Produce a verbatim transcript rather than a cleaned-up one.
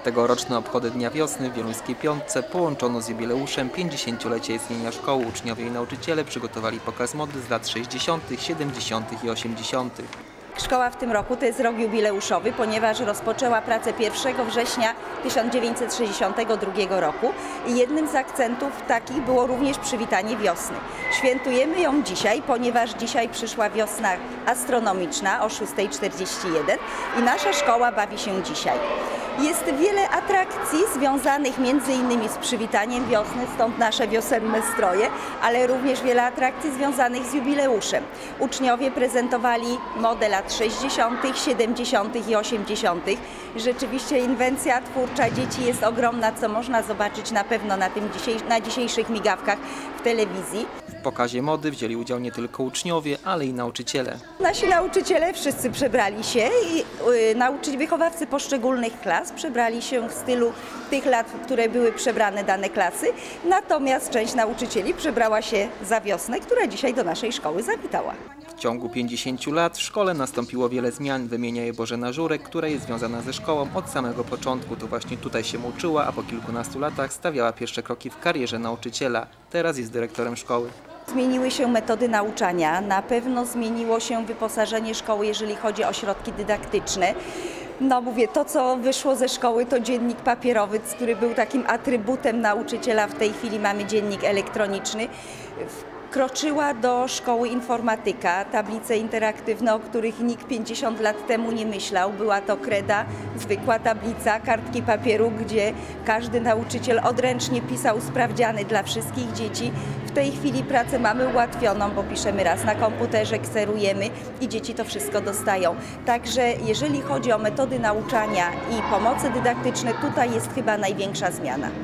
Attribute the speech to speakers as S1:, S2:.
S1: Tegoroczne obchody Dnia Wiosny w Wieluńskiej Piątce połączono z jubileuszem pięćdziesięciolecia istnienia szkoły. Uczniowie i nauczyciele przygotowali pokaz mody z lat sześćdziesiątych, siedemdziesiątych i osiemdziesiątych.
S2: Szkoła w tym roku to jest rok jubileuszowy, ponieważ rozpoczęła pracę pierwszego września tysiąc dziewięćset sześćdziesiątego drugiego roku i jednym z akcentów takich było również przywitanie wiosny. Świętujemy ją dzisiaj, ponieważ dzisiaj przyszła wiosna astronomiczna o szósta czterdzieści jeden i nasza szkoła bawi się dzisiaj. Jest wiele atrakcji związanych między innymi z przywitaniem wiosny, stąd nasze wiosenne stroje, ale również wiele atrakcji związanych z jubileuszem. Uczniowie prezentowali modę lat sześćdziesiątych, siedemdziesiątych i osiemdziesiątych. Rzeczywiście inwencja twórcza dzieci jest ogromna, co można zobaczyć na pewno na, tym dzisiaj, na dzisiejszych migawkach w telewizji.
S1: W pokazie mody wzięli udział nie tylko uczniowie, ale i nauczyciele.
S2: Nasi nauczyciele wszyscy przebrali się i y, nauczyciele, wychowawcy poszczególnych klas przebrali się w stylu tych lat, w które były przebrane dane klasy, natomiast część nauczycieli przebrała się za wiosnę, która dzisiaj do naszej szkoły zawitała.
S1: W ciągu pięćdziesięciu lat w szkole nastąpiło wiele zmian. Wymienia je Bożena Żurek, która jest związana ze szkołą od samego początku. To właśnie tutaj się uczyła, a po kilkunastu latach stawiała pierwsze kroki w karierze nauczyciela. Teraz jest dyrektorem szkoły.
S2: Zmieniły się metody nauczania, na pewno zmieniło się wyposażenie szkoły, jeżeli chodzi o środki dydaktyczne. No mówię, to co wyszło ze szkoły to dziennik papierowy, który był takim atrybutem nauczyciela. W tej chwili mamy dziennik elektroniczny. Wkroczyła do szkoły informatyka, tablice interaktywne, o których nikt pięćdziesiąt lat temu nie myślał. Była to kreda, zwykła tablica, kartki papieru, gdzie każdy nauczyciel odręcznie pisał sprawdziany dla wszystkich dzieci. W tej chwili pracę mamy ułatwioną, bo piszemy raz na komputerze, kserujemy i dzieci to wszystko dostają. Także jeżeli chodzi o metody nauczania i pomoce dydaktyczne, tutaj jest chyba największa zmiana.